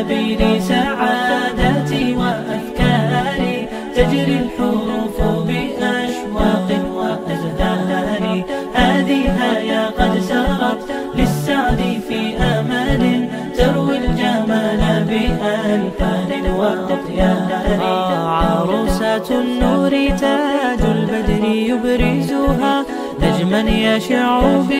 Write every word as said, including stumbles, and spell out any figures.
سبيل سعادتي وأفكاري، تجري الحروف بأشواق وأزهار. هذه هيا قد سرت للسعد في أمل، تروي الجمال بألفان وأطيار. عروسة النور تاج البدر يبرزها، نجما يشع